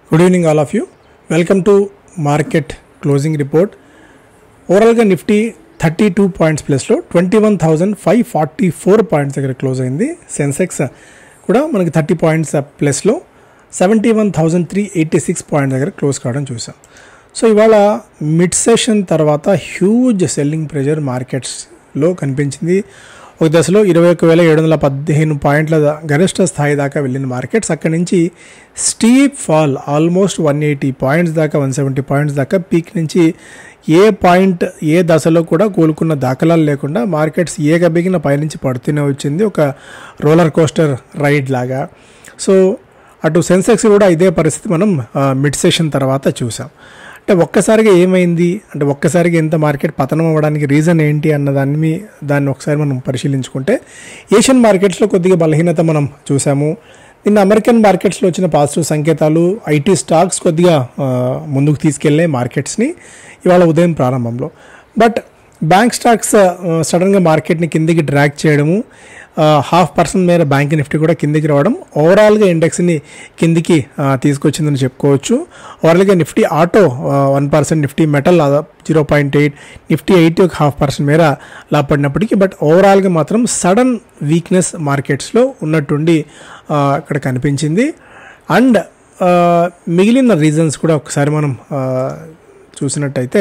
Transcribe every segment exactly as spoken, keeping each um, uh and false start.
Good evening all of you. Welcome to market closing report. Overall ga Nifty thirty-two points plus lo twenty-one thousand five hundred forty-four points దగ్గర close అయింది. సెన్సెక్స్ కూడా మనకి thirty points plus లో seventy-one thousand three hundred eighty-six పాయింట్స్ దగ్గర close కావడం చూసాం. So ఇవాళ మిడ్ సెషన్ తర్వాత హ్యూజ్ సెల్లింగ్ ప్రెషర్ మార్కెట్స్ లో కనిపించింది. ఒక దశలో ఇరవై ఒక వేల ఏడు వందల పదిహేను పాయింట్ల గరిష్ట స్థాయి దాకా వెళ్ళిన మార్కెట్స్ అక్కడి నుంచి steep fall almost one eighty points దాకా వన్ సెవెంటీ పాయింట్స్ దాకా పీక్ నుంచి ఏ పాయింట్ ఏ దశలో కూడా కోలుకున్న దాఖలాలు లేకుండా మార్కెట్స్ ఏ గబిగిన పైనుంచి పడుతూనే వచ్చింది, ఒక రోలర్ కోస్టర్ రైడ్ లాగా. సో అటు సెన్సెక్స్ కూడా ఇదే పరిస్థితి మనం మిడ్ సెషన్ తర్వాత చూసాం. అంటే ఒక్కసారిగా ఏమైంది, అంటే ఒక్కసారిగా ఎంత మార్కెట్ పతనం అవ్వడానికి రీజన్ ఏంటి అన్న దాన్ని దాన్ని ఒకసారి మనం పరిశీలించుకుంటే ఏషియన్ మార్కెట్స్లో కొద్దిగా బలహీనత మనం చూసాము. నిన్న అమెరికన్ మార్కెట్స్లో వచ్చిన పాజిటివ్ సంకేతాలు ఐటీ స్టాక్స్ కొద్దిగా ముందుకు తీసుకెళ్లే మార్కెట్స్ని ఇవాళ ఉదయం ప్రారంభంలో. బట్ బ్యాంక్ స్టాక్స్ సడన్గా మార్కెట్ని కిందికి డ్రాగ్ చేయడము, హాఫ్ పర్సెంట్ మేర బ్యాంక్ నిఫ్టీ కూడా కిందికి రావడం ఓవరాల్గా ఇండెక్స్ని కిందికి తీసుకొచ్చిందని చెప్పుకోవచ్చు. ఓవరాల్గా Nifty auto one percent, Nifty metal zero point eight, Nifty IT ఒక హాఫ్ పర్సెంట్ మేర లాభపడినప్పటికీ బట్ ఓవరాల్గా మాత్రం సడన్ వీక్నెస్ మార్కెట్స్లో ఉన్నట్టుండి ఇక్కడ కనిపించింది. అండ్ మిగిలిన రీజన్స్ కూడా ఒకసారి మనం చూసినట్టయితే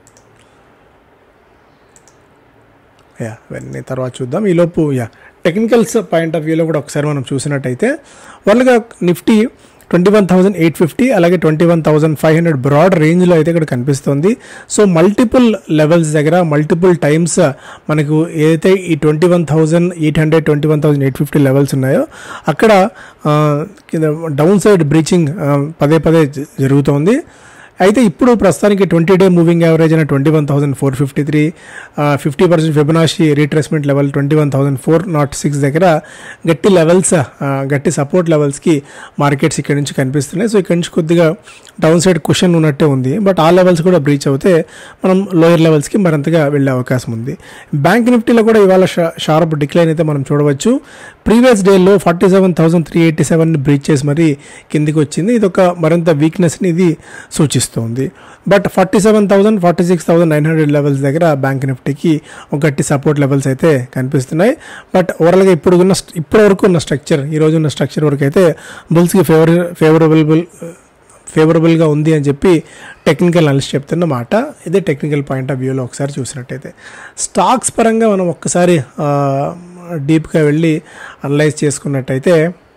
యా ఇవన్నీ తర్వాత చూద్దాం. ఈలోపు యా టెక్నికల్స్ పాయింట్ ఆఫ్ వ్యూలో కూడా ఒకసారి మనం చూసినట్టయితే వాళ్ళగా Nifty twenty one thousand eight fifty అలాగే twenty one thousand five hundred broad రేంజ్లో అయితే ఇక్కడ కనిపిస్తుంది. సో మల్టిపుల్ లెవెల్స్ దగ్గర మల్టిపుల్ టైమ్స్ మనకు ఏదైతే ఈ twenty one thousand eight hundred twenty one thousand eight fifty levels ఉన్నాయో అక్కడ డౌన్ సైడ్ బ్రీచింగ్ పదే పదే జరుగుతోంది. అయితే ఇప్పుడు ప్రస్తుతానికి ట్వంటీ డే మూవింగ్ యావరేజ్ అయిన twenty one thousand four fifty three fifty percent Fibonacci retracement level twenty one thousand four nought six దగ్గర గట్టి లెవెల్స్ గట్టి సపోర్ట్ లెవెల్స్కి మార్కెట్స్ ఇక్కడ నుంచి కనిపిస్తున్నాయి. సో ఇక్కడ నుంచి కొద్దిగా డౌన్ సైడ్ కుషన్ ఉన్నట్టే ఉంది. బట్ ఆ లెవెల్స్ కూడా బ్రీచ్ అవుతే మనం లోయర్ లెవెల్స్కి మరింతగా వెళ్ళే అవకాశం ఉంది. బ్యాంక్ నిఫ్టీలో కూడా ఇవాళ షార్ప్ డిక్లైన్ అయితే మనం చూడవచ్చు. ప్రీవియస్ డేలో forty seven thousand three eighty సెవెన్ని బ్రీచ్ చేసి మరీ కిందికి వచ్చింది. ఇది ఒక మరింత వీక్నెస్ని ఇది సూచిస్తుంది. But forty seven thousand forty six thousand nine hundred levels దగ్గర బ్యాంక్ నిఫ్టీకి ఒక గట్టి సపోర్ట్ లెవెల్స్ అయితే కనిపిస్తున్నాయి. బట్ ఓవరాల్గా ఇప్పుడు ఉన్న ఇప్పటి వరకు ఉన్న స్ట్రక్చర్ ఈ రోజు ఉన్న స్ట్రక్చర్ వరకు అయితే బుల్స్కి ఫేవర్ ఫేవరబుల్ ఫేవరబుల్గా ఉంది అని చెప్పి టెక్నికల్ అనలిస్ట్ చెప్తున్న మాట. ఇదే టెక్నికల్ పాయింట్ ఆఫ్ వ్యూలో ఒకసారి చూసినట్టయితే స్టాక్స్ పరంగా మనం ఒక్కసారి డీప్గా వెళ్ళి అనలైజ్ చేసుకున్నట్టయితే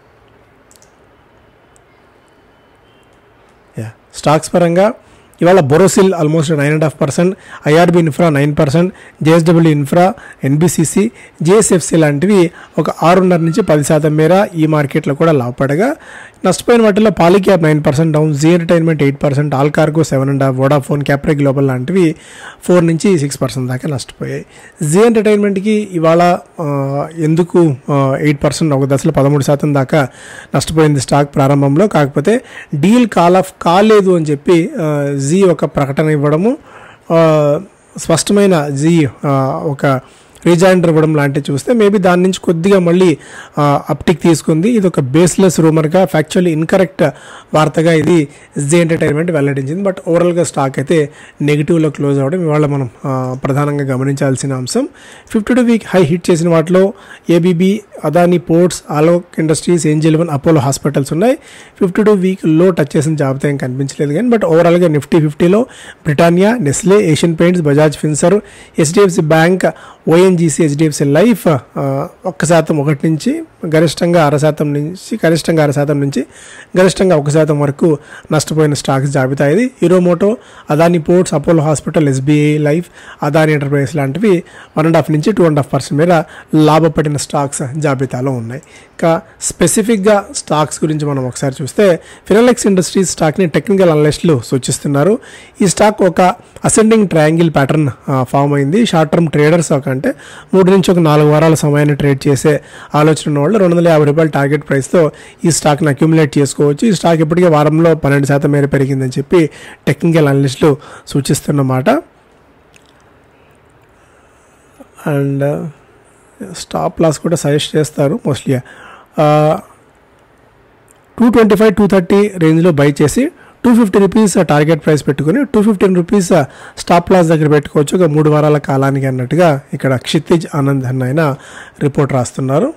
యా స్టాక్స్ పరంగా ఇవాళ Borosil almost nine and half percent, IRB infra nine percent, JSW infra, NBCC, JSFC లాంటివి ఒక ఆరున్నర నుంచి పది శాతం మేర ఈ మార్కెట్లో కూడా లాభపడగా నష్టపోయిన వాటిలో Polycab nine percent down, Zee entertainment eight percent, all cargo seven and half, Vodafone, Capri global లాంటివి ఫోర్ నుంచి సిక్స్ పర్సెంట్ దాకా నష్టపోయాయి. జీ ఎంటర్టైన్మెంట్కి ఇవాళ ఎందుకు ఎయిట్ పర్సెంట్ ఒక దశలో పదమూడు శాతం దాకా నష్టపోయింది స్టాక్ ప్రారంభంలో. కాకపోతే డీల్ కాల్ ఆఫ్ కాలేదు అని చెప్పి జీ ఒక ప్రకటన ఇవ్వడము, స్పష్టమైన జీ ఒక రీజాయిండర్ ఇవ్వడం లాంటివి చూస్తే మేబీ దాని నుంచి కొద్దిగా మళ్ళీ అప్టిక్ తీసుకుంది. ఇది ఒక బేస్లెస్ రూమర్గా ఫ్యాక్చువల్లీ ఇన్కరెక్ట్ వార్తగా ఇది జీ ఎంటర్టైన్మెంట్ వెల్లడించింది. బట్ ఓవరాల్గా స్టాక్ అయితే నెగిటివ్లో క్లోజ్ అవ్వడం ఇవాళ మనం ప్రధానంగా గమనించాల్సిన అంశం. Fifty two week high hit చేసిన వాటిలో ABB, Adani ports, Alok industries, angel one, Apollo hospitals ఉన్నాయి. ఫిఫ్టీ టూ వీక్ లో టచ్ చేసిన జాబితా ఏం కనిపించలేదు కానీ బట్ ఓవరాల్గా నిఫ్టీ ఫిఫ్టీలో Britannia, Nestle, Asian paints, Bajaj finserv, HDFC bank, ONGC, HDFC life ఒక్క శాతం ఒకటి నుంచి గరిష్టంగా అర శాతం నుంచి గరిష్టంగా అర శాతం నుంచి గరిష్టంగా ఒక శాతం వరకు నష్టపోయిన స్టాక్స్ జాబితా ఇది. Hero Moto, Adani ports, Apollo hospital, SBI life, Adani enterprises లాంటివి వన్ అండ్ హాఫ్ నుంచి టూ అండ్ హాఫ్ పర్సెంట్ మీద లాభపడిన స్టాక్స్ జాబితాలో ఉన్నాయి. ఇంకా స్పెసిఫిక్గా స్టాక్స్ గురించి మనం ఒకసారి చూస్తే ఫినోలెక్స్ ఇండస్ట్రీస్ స్టాక్ని టెక్నికల్ అనలిస్టులు సూచిస్తున్నారు. ఈ స్టాక్ ఒక అసెండింగ్ ట్రయాంగిల్ ప్యాటర్న్ ఫామ్ అయింది. షార్ట్ టర్మ్ ట్రేడర్స్ ఒక అంటే మూడు నుంచి ఒక నాలుగు వారాల సమయాన్ని ట్రేడ్ చేసే ఆలోచన ఉన్న వాళ్ళు రెండు వందల యాభై రూపాయల టార్గెట్ ప్రైస్తో ఈ స్టాక్ని అక్యుములేట్ చేసుకోవచ్చు. ఈ స్టాక్ ఇప్పటికే వారంలో పన్నెండు శాతం మేర పెరిగిందని చెప్పి టెక్నికల్ అనలిస్టులు సూచిస్తున్నమాట. అండ్ స్టాప్ లాస్ కూడా సజెస్ట్ చేస్తారు mostly. Two twenty five two thirty రేంజ్లో బై చేసి two fifty rupees target price పెట్టుకుని two fifteen rupees stop loss దగ్గర పెట్టుకోవచ్చు ఒక మూడు వారాల కాలానికి అన్నట్టుగా ఇక్కడ క్షితిజ్ ఆనంద్ అన్న ఆయన రిపోర్ట్ రాస్తున్నారు.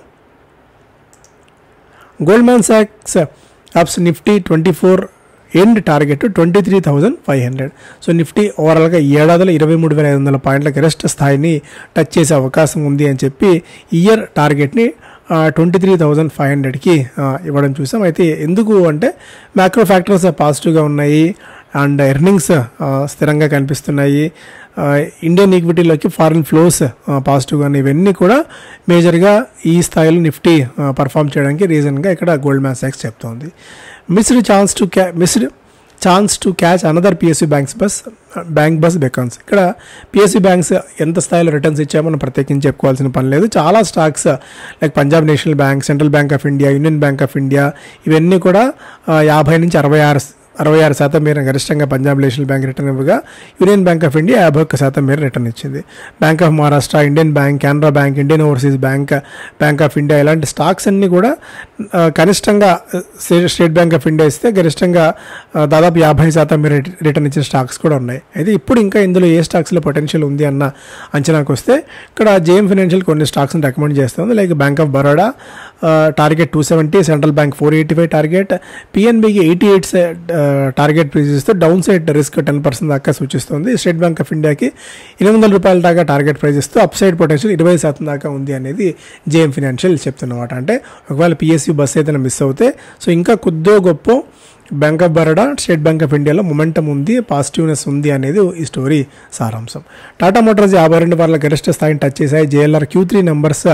గోల్డ్మాన్ సాక్స్ ups Nifty twenty four end target twenty three thousand five hundred. So Nifty ఓవరాల్గా ఈ ఏడాదిలో ఇరవై మూడు వేల ఐదు వందల పాయింట్ల గరిష్ట స్థాయిని టచ్ చేసే అవకాశం ఉంది అని చెప్పి ఇయర్ టార్గెట్ని ట్వంటీ త్రీ థౌజండ్ ఫైవ్ హండ్రెడ్కి ఇవ్వడం చూసాం. అయితే ఎందుకు అంటే మ్యాక్రో ఫ్యాక్టర్స్ పాజిటివ్గా ఉన్నాయి అండ్ ఎర్నింగ్స్ స్థిరంగా కనిపిస్తున్నాయి, ఇండియన్ ఈక్విటీలోకి ఫారిన్ ఫ్లోస్ పాజిటివ్గా ఉన్నాయి. ఇవన్నీ కూడా మేజర్గా ఈ స్థాయిలో నిఫ్టీ పర్ఫామ్ చేయడానికి రీజన్గా ఇక్కడ గోల్డ్మాన్ సాక్స్ చెప్తోంది. మిస్డ్ ఛాన్స్ టు క్యా missed chance to catch another PSU banks bus bank bus beckons. ఇక్కడ పిఎస్యూ బ్యాంక్స్ ఎంత స్థాయిలో రిటర్న్స్ ఇచ్చామో మనం ప్రత్యేకించి చెప్పుకోవాల్సిన పని లేదు. చాలా stocks like Punjab national bank, central bank of India, union bank of India ఇవన్నీ కూడా యాభై నుంచి అరవై ఆరు అరవై ఆరు శాతం మేర గరిష్టంగా పంజాబ్ నేషనల్ బ్యాంక్ రిటర్న్ ఇవ్వగా యూనియన్ బ్యాంక్ ఆఫ్ ఇండియా యాభై ఒక్క శాతం మేర రిటర్న్ ఇచ్చింది. Bank of Maharashtra, Indian bank, Canara bank, Indian overseas bank, bank of India ఇలాంటి స్టాక్స్ అన్నీ కూడా కనిష్టంగా స్టేట్ బ్యాంక్ ఆఫ్ ఇండియా ఇస్తే గరిష్టంగా దాదాపు యాభై శాతం మేర రిటర్న్ ఇచ్చిన స్టాక్స్ కూడా ఉన్నాయి. అయితే ఇప్పుడు ఇంకా ఇందులో ఏ స్టాక్స్లో పొటెన్షియల్ ఉంది అన్న అంచనాకు వస్తే ఇక్కడ జేఎం ఫైనాన్షియల్ కొన్ని స్టాక్స్ని రికమెండ్ చేస్తుంది. Like bank of Baroda target two seventy, central bank four eighty five target, పిఎన్బికి ఎయిటీ ఎయిట్ టార్గెట్ ప్రైస్ ఇస్తూ down side risk ten percent దాకా సూచిస్తుంది. స్టేట్ బ్యాంక్ ఆఫ్ ఇండియాకి ఎనిమిది వందల రూపాయల దాకా టార్గెట్ ప్రైస్ ఇస్తూ అప్ సైడ్ పొటెన్షియల్ ఇరవై శాతం దాకా ఉంది అనేది జేఎం ఫైనాన్షియల్ చెప్తున్నమాట. అంటే ఒకవేళ పిఎస్యూ బస్ అయితే మిస్ అవుతే సో ఇంకా కొద్దో గొప్ప bank of Baroda, state bank of ఇండియాలో మొమెంటం ఉంది, పాజిటివ్నెస్ ఉంది అనేది ఈ స్టోరీ సారాంశం. టాటా మోటార్స్ యాభై రెండు వారాల గరిష్ట స్థాయిని టచ్ చేశాయి. జేఎల్ఆర్ క్యూ త్రీ నెంబర్స్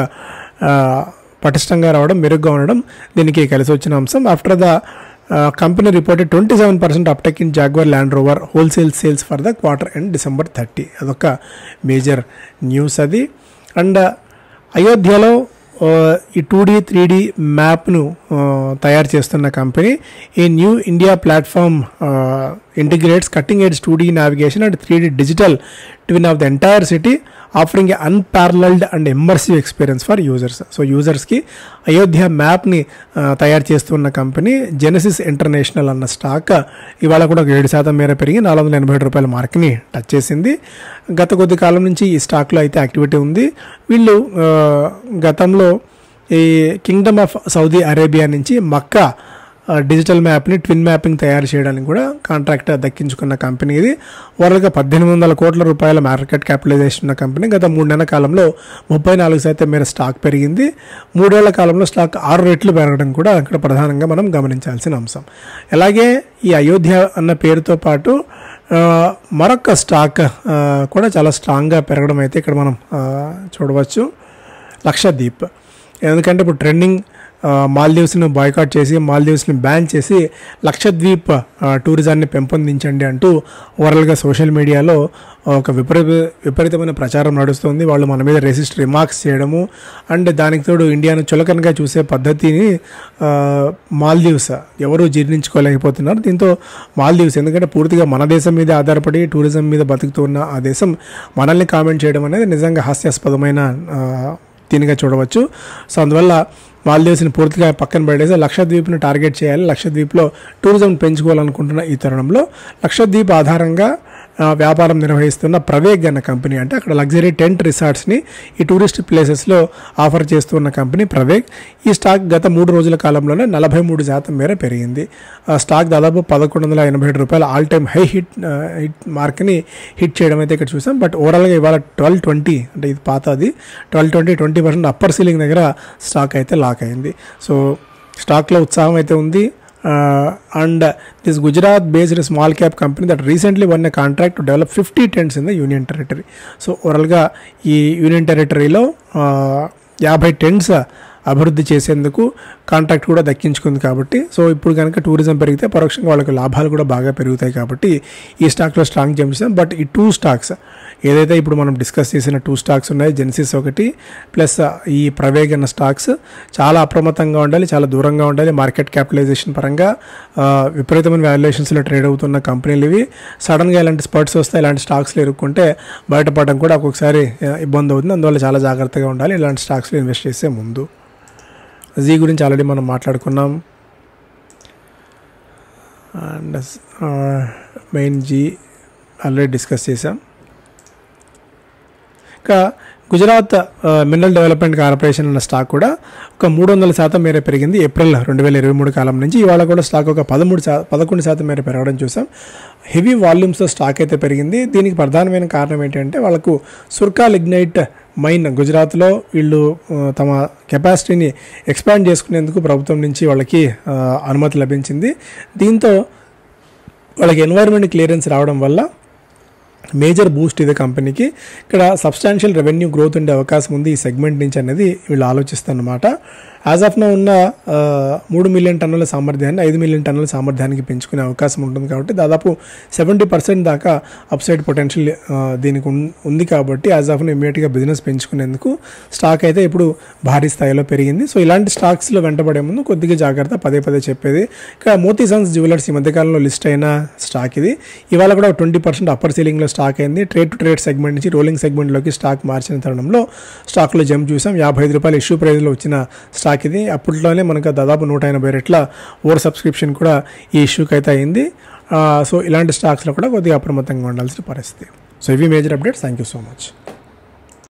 పటిష్టంగా రావడం, మెరుగ్గా ఉండడం దీనికి కలిసి వచ్చిన అంశం. After the company reported twenty seven percent uptick in Jaguar Land Rover wholesale sales for the quarter and December thirty. అదొక మేజర్ న్యూస్ అది. అండ్ అయోధ్యలో ఈ టూ డీ త్రీ డీ మ్యాప్ను తయారు చేస్తున్న కంపెనీ ఈ new India platform integrates cutting edge two D navigation and three D digital twin of the entire city offering a unparalleled and immersive experience for users. So యూజర్స్కి అయోధ్య మ్యాప్ని తయారు చేస్తున్న company Genesis international అన్న stock ఇవాళ కూడా ఒక ఏడు శాతం మేర పెరిగి నాలుగు వందల ఎనభై ఏడు రూపాయల మార్క్ని టచ్ చేసింది. గత కొద్ది కాలం నుంచి ఈ స్టాక్లో అయితే యాక్టివిటీ ఉంది. వీళ్ళు గతంలో ఈ కింగ్డమ్ ఆఫ్ సౌదీ అరేబియా నుంచి మక్కా డిజిటల్ మ్యాప్ని ట్విన్ మ్యాపింగ్ తయారు చేయడానికి కూడా కాంట్రాక్ట్ దక్కించుకున్న కంపెనీ ఇది. ఓవరాల్గా పద్దెనిమిది వందల కోట్ల రూపాయల మార్కెట్ క్యాపిటలైజేషన్ ఉన్న కంపెనీ. గత మూడు నెలల కాలంలో ముప్పై నాలుగు శాతం మేర స్టాక్ పెరిగింది. మూడేళ్ల కాలంలో స్టాక్ ఆరు రెట్లు పెరగడం కూడా ఇక్కడ ప్రధానంగా మనం గమనించాల్సిన అంశం. అలాగే ఈ అయోధ్య అన్న పేరుతో పాటు మరొక స్టాక్ కూడా చాలా స్ట్రాంగ్గా పెరగడం అయితే ఇక్కడ మనం చూడవచ్చు, లక్షద్వీప్. ఎందుకంటే ఇప్పుడు ట్రెండింగ్ మాల్దీవ్స్ను బాయ్కాట్ చేసి మాల్దీవ్స్ని బ్యాన్ చేసి లక్షద్వీప్ టూరిజాన్ని పెంపొందించండి అంటూ ఓవరాల్గా సోషల్ మీడియాలో ఒక విపరీత విపరీతమైన ప్రచారం నడుస్తుంది. వాళ్ళు మన మీద రెసిస్ట్ రిమార్క్స్ చేయడము అండ్ దానికి తోడు ఇండియాను చులకనగా చూసే పద్ధతిని మాల్దీవ్స్ ఎవరూ జీర్ణించుకోలేకపోతున్నారు. దీంతో మాల్దీవ్స్ ఎందుకంటే పూర్తిగా మన దేశం మీద ఆధారపడి టూరిజం మీద బతుకుతున్న ఆ దేశం మనల్ని కామెంట్ చేయడం అనేది నిజంగా హాస్యాస్పదమైన దీనిగా చూడవచ్చు. సో అందువల్ల మాల్దీవ్స్ని పూర్తిగా పక్కన పడేసి లక్షద్వీప్ని టార్గెట్ చేయాలి, లక్షద్వీప్లో టూరిజం పెంచుకోవాలనుకుంటున్న ఈ తరుణంలో లక్షద్వీప్ ఆధారంగా వ్యాపారం నిర్వహిస్తున్న ప్రవేగ్ అన్న కంపెనీ, అంటే అక్కడ లగ్జరీ టెంట్ రిసార్ట్స్ని ఈ టూరిస్ట్ ప్లేసెస్లో ఆఫర్ చేస్తున్న కంపెనీ ప్రవేగ్. ఈ స్టాక్ గత మూడు రోజుల కాలంలోనే నలభై మూడు శాతం మేర పెరిగింది. ఆ స్టాక్ దాదాపు పదకొండు వందల ఎనభై ఏడు రూపాయల all time high hit hit మార్క్ని హిట్ చేయడం అయితే ఇక్కడ చూసాం. బట్ ఓవరాల్గా ఇవాళ ట్వెల్వ్ ట్వంటీ అంటే ఇది పాత అది twelve twenty twenty percent upper ceiling దగ్గర స్టాక్ అయితే లాక్ అయింది. సో స్టాక్లో ఉత్సాహం అయితే ఉంది. And this Gujarat based small cap company that recently won a contract to develop fifty tents in the union territory. So ఓవరాల్గా ఈ యూనియన్ టెరిటరీలో యాభై టెంట్స్ అభివృద్ధి చేసేందుకు కాంట్రాక్ట్ కూడా దక్కించుకుంది కాబట్టి సో ఇప్పుడు కనుక టూరిజం పెరిగితే పరోక్షంగా వాళ్ళకి లాభాలు కూడా బాగా పెరుగుతాయి కాబట్టి ఈ స్టాక్లో స్ట్రాంగ్ జంప్ చేసాం. బట్ ఈ టూ స్టాక్స్ ఏదైతే ఇప్పుడు మనం డిస్కస్ చేసిన టూ స్టాక్స్ ఉన్నాయి, జెన్సిస్ ఒకటి ప్లస్ ఈ ప్రవేగ్ అన్న స్టాక్స్ చాలా అప్రమత్తంగా ఉండాలి, చాలా దూరంగా ఉండాలి. మార్కెట్ క్యాపిటలైజేషన్ పరంగా విపరీతమైన వాల్యుయేషన్స్లో ట్రేడ్ అవుతున్న కంపెనీలు ఇవి. సడన్గా ఇలాంటి స్పర్ట్స్ వస్తాయి, ఇలాంటి స్టాక్స్లో ఇరుక్కుంటే బయటపడడం కూడా ఒక్కొక్కసారి ఇబ్బంది అవుతుంది. అందువల్ల చాలా జాగ్రత్తగా ఉండాలి ఇలాంటి స్టాక్స్లో ఇన్వెస్ట్ చేసే ముందు. జీ గురించి ఆల్రెడీ మనం మాట్లాడుకున్నాం. And main Zee already discuss చేసాం. ఇంకా గుజరాత్ మినరల్ డెవలప్మెంట్ కార్పొరేషన్ అన్న స్టాక్ కూడా ఒక మూడు వందల శాతం మేర పెరిగింది ఏప్రిల్ రెండు వేల ఇరవై మూడు కాలం నుంచి. ఇవాళ కూడా స్టాక్ ఒక పదమూడు శా పదకొండు శాతం మేర పెరగడం చూసాం. హెవీ వాల్యూమ్స్తో స్టాక్ అయితే పెరిగింది. దీనికి ప్రధానమైన కారణం ఏంటంటే వాళ్ళకు సుర్కా లిగ్నైట్ మైన్ గుజరాత్లో వీళ్ళు తమ కెపాసిటీని ఎక్స్పాండ్ చేసుకునేందుకు ప్రభుత్వం నుంచి వాళ్ళకి అనుమతి లభించింది. దీంతో వాళ్ళకి ఎన్వైర్న్మెంట్ క్లియరెన్స్ రావడం వల్ల మేజర్ బూస్ట్ ఇదే కంపెనీకి. ఇక్కడ సబ్స్టాన్షియల్ రెవెన్యూ గ్రోత్ ఉండే అవకాశం ఉంది ఈ సెగ్మెంట్ నుంచి అనేది వీళ్ళు ఆలోచిస్తారన్నమాట. యాజ్ ఆఫ్ నో ఉన్న మూడు మిలియన్ టన్నుల సామర్థ్యాన్ని ఐదు మిలియన్ టన్నుల సామర్థ్యానికి పెంచుకునే అవకాశం ఉంటుంది కాబట్టి దాదాపు సెవెంటీ పర్సెంట్ దాకా అప్సైడ్ పొటెన్షియల్ దీనికి ఉంది కాబట్టి యాజ్ ఆఫ్ నో ఇమీడియట్గా బిజినెస్ పెంచుకునేందుకు స్టాక్ అయితే ఇప్పుడు భారీ స్థాయిలో పెరిగింది. సో ఇలాంటి స్టాక్స్లో వెంటబడే ముందు కొద్దిగా జాగ్రత్త పదే పదే చెప్పేది. ఇక్కడ మోతీ సన్స్ జ్యువెలర్స్ ఈ మధ్యకాలంలో లిస్ట్ అయిన స్టాక్ ఇది. ఇవాళ కూడా ట్వంటీ పర్సెంట్ అప్పర్ సీలింగ్లో స్టాక్ అయింది. ట్రేడ్ టు ట్రేడ్ సెగ్మెంట్ నుంచి రోలింగ్ సెగ్మెంట్లోకి స్టాక్ మార్చిన తరుణంలో స్టాక్లో జంప్ చూసాం. యాభై ఐదు రూపాయలు ఇష్యూ ప్రైజ్లో వచ్చిన స్టాక్ ఇది. అప్పట్లోనే మనకు దాదాపు నూట ఎనభై రెట్ల ఓవర్ సబ్స్క్రిప్షన్ కూడా ఈ ఇష్యూకి అయితే అయింది. సో ఇలాంటి స్టాక్స్లో కూడా కొద్దిగా అప్రమత్తంగా ఉండాల్సిన పరిస్థితి. సో ఇవి major updates. Thank you so much.